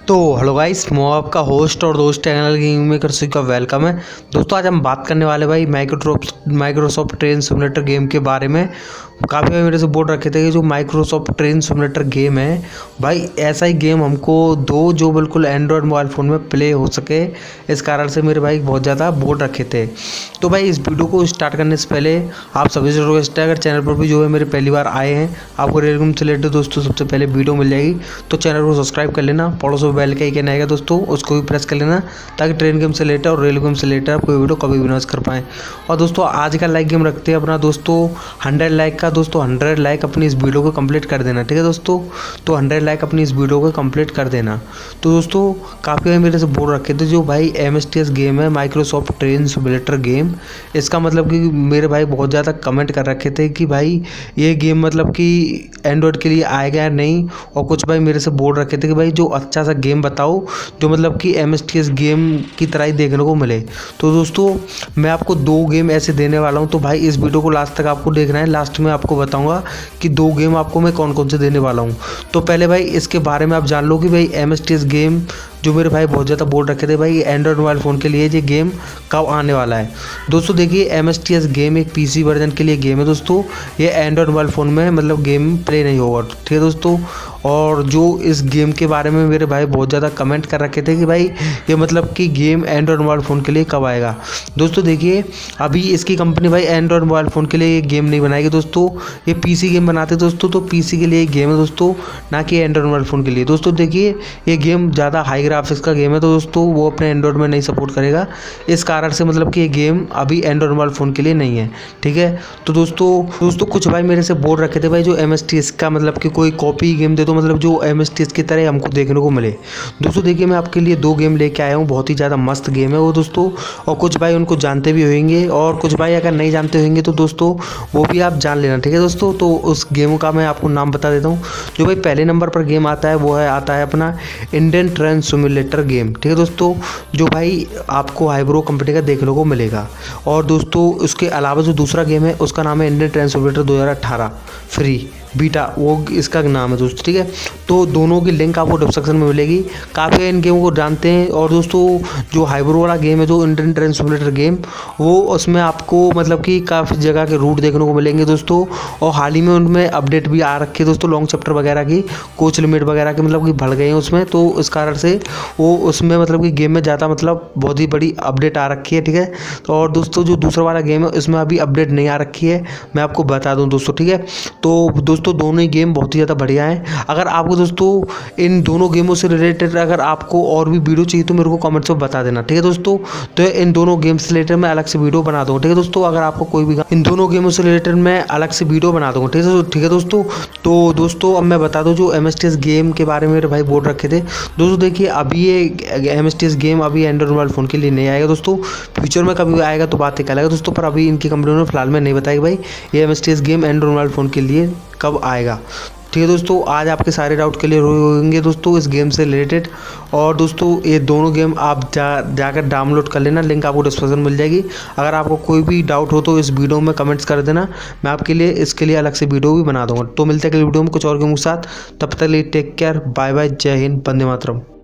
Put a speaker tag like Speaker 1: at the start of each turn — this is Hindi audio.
Speaker 1: तो हेलो गाइस, मैं आपका होस्ट और दोस्त चैनल गेमिंग में कर का वेलकम है। दोस्तों आज हम बात करने वाले भाई माइक्रोसॉफ्ट ट्रेन सिमुलेटर गेम के बारे में। काफ़ी भाई मेरे से बोल रखे थे कि जो माइक्रोसॉफ्ट ट्रेन सिमुलेटर गेम है भाई, ऐसा ही गेम हमको दो जो बिल्कुल एंड्रॉयड मोबाइल फ़ोन में प्ले हो सके। इस कारण से मेरे भाई बहुत ज़्यादा बोल रखे थे। तो भाई इस वीडियो को स्टार्ट करने से पहले आप सभी से रिक्वेस्ट है, अगर चैनल पर भी जो है मेरे पहली बार आए हैं, आपको रेलगम से रिलेटेड दोस्तों सबसे पहले वीडियो मिल जाएगी, तो चैनल को सब्सक्राइब कर लेना। पड़ोस में बेल का आइकन आएगा दोस्तों, उसको भी प्रेस कर लेना ताकि ट्रेन गेम से रिलेटेड और रेल गेम से रिलेटेड आप कोई वीडियो कभी भी ना मिस कर पाएँ। और दोस्तों आज का लाइक गेम रखते हैं अपना दोस्तों 100 लाइक का। दोस्तों 100 लाइक अपनी इस वीडियो को कंप्लीट कर देना, ठीक है दोस्तों। तो 100 लाइक अपनी इस वीडियो को कंप्लीट कर देना। तो दोस्तों काफ़ी मेरे से बोल रखे थे जो भाई MSTS गेम है, माइक्रोसॉफ्ट ट्रेन सिमुलेटर गेम, इसका मतलब कि मेरे भाई बहुत ज़्यादा कमेंट कर रखे थे कि भाई ये गेम मतलब कि एंड्रॉयड के लिए आएगा या नहीं। और कुछ भाई मेरे से बोल रखे थे कि भाई जो अच्छा सा गेम बताओ जो मतलब कि MSTS गेम की तरह ही देखने को मिले। तो दोस्तों मैं आपको दो गेम ऐसे देने वाला हूँ, तो भाई इस वीडियो को लास्ट तक आपको देखना है। लास्ट में आपको बताऊंगा कि दो गेम आपको मैं कौन कौन से देने वाला हूँ। तो पहले भाई इसके बारे में आप जान लो कि भाई MSTS गेम जो मेरे भाई बहुत ज़्यादा बोल रखे थे भाई एंड्रॉयड मोबाइल फ़ोन के लिए ये गेम कब आने वाला है। दोस्तों देखिए MSTS गेम एक PC वर्जन के लिए गेम है दोस्तों, ये एंड्रॉयड मोबाइल फ़ोन में मतलब गेम प्ले नहीं होगा, ठीक है दोस्तों। और जो इस गेम के बारे में मेरे भाई बहुत ज़्यादा कमेंट कर रखे थे कि भाई ये मतलब कि गेम एंड्रॉयड मोबाइल फ़ोन के लिए कब आएगा। दोस्तों देखिए अभी इसकी कंपनी भाई एंड्रॉयड मोबाइल फ़ोन के लिए ये गेम नहीं बनाएगी दोस्तों, ये PC गेम बनाते दोस्तों। तो PC के लिए गेम है दोस्तों, ना कि एंड्रॉयड मोबाइल फ़ोन के लिए। दोस्तों देखिए ये गेम ज़्यादा हाई ग्राफिक्स का गेम है, तो दोस्तों वो अपने एंड्रॉयड में नहीं सपोर्ट करेगा। इस कारण से मतलब कि ये गेम अभी एंड्रॉयड मोबाइल फ़ोन के लिए नहीं है, ठीक है। तो दोस्तों कुछ भाई मेरे से बोल रखे थे भाई जो MSTS का मतलब कि कोई कॉपी गेम दे दो, मतलब जो MSTS की तरह हमको देखने को मिले। दोस्तों देखिए मैं आपके लिए दो गेम लेके आया हूँ, बहुत ही ज़्यादा मस्त गेम है वो दोस्तों। और कुछ भाई उनको जानते भी होंगे और कुछ भाई अगर नहीं जानते होंगे तो दोस्तों वो भी आप जान लेना, ठीक है दोस्तों। तो उस गेम का मैं आपको नाम बता देता हूँ। जो भाई पहले नंबर पर गेम आता है वो आता है अपना इंडियन ट्रेन सिमुलेटर गेम, ठीक है दोस्तों, जो भाई आपको हाइब्रो कंपनी का देखने को मिलेगा। और दोस्तों उसके अलावा जो दूसरा गेम है उसका नाम है Indian train simulator 2018 free beta, वो इसका नाम है दोस्तों, ठीक है। तो दोनों की लिंक आपको डिस्क्रिप्शन में मिलेगी। काफ़ी इन गेम को जानते हैं। और दोस्तों जो हाइब्रो वाला गेम है जो इंडियन ट्रेन सिमुलेटर गेम, वो उसमें आपको मतलब कि काफ़ी जगह के रूट देखने को मिलेंगे दोस्तों। और हाल ही में उनमें अपडेट भी आ रखी है दोस्तों, लॉन्ग चैप्टर वगैरह की, कोच लिमिट वगैरह की मतलब कि बढ़ गए हैं उसमें। तो इस कारण से वो उसमें मतलब कि गेम में ज़्यादा मतलब बहुत ही बड़ी अपडेट आ रखी है, ठीक है। तो और दोस्तों जो दूसरा वाला गेम है इसमें अभी अपडेट नहीं आ रखी है, मैं आपको बता दूँ दोस्तों, ठीक है। तो दोस्तों दोनों ही गेम बहुत ही ज़्यादा बढ़िया हैं। अगर आपको दोस्तों इन दोनों गेमों से रिलेटेड अगर आपको और भी वीडियो चाहिए तो मेरे को कमेंट्स में बता देना, ठीक है दोस्तों। तो इन दोनों गेम्स से रिलेटेड मैं अलग से वीडियो बना दूँगा, ठीक है दोस्तों। अगर आपको कोई भी इन दोनों गेमों से रिलेटेड मैं अलग से वीडियो बना दूँगा, ठीक है दोस्तों। तो दोस्तों अब मैं बता दूँ जो MSTS गेम के बारे में मेरे भाई बोल रखे थे। दोस्तों देखिए अभी ये MSTS गेम अभी एंड्रॉयड मोबाइल फ़ोन के लिए नहीं आएगा दोस्तों, फ्यूचर में कभी आएगा तो बात निकलेगा दोस्तों। पर अभी इनकी कंपनी ने फिलहाल में नहीं बताया भाई ये MSTS game Android mobile phone के लिए कब आएगा, ठीक है दोस्तों। आज आपके सारे डाउट क्लियर होंगे दोस्तों इस गेम से रिलेटेड। और दोस्तों ये दोनों गेम आप जाकर डाउनलोड कर लेना, लिंक आपको डिस्क्रिप्शन मिल जाएगी। अगर आपको कोई भी डाउट हो तो इस वीडियो में कमेंट्स कर देना, मैं आपके लिए इसके लिए अलग से वीडियो भी बना दूंगा। तो मिलते हैं अगले वीडियो में कुछ और गेमों के साथ, तब तक के लिए टेक केयर, बाय बाय, जय हिंद, वंदे मातरम।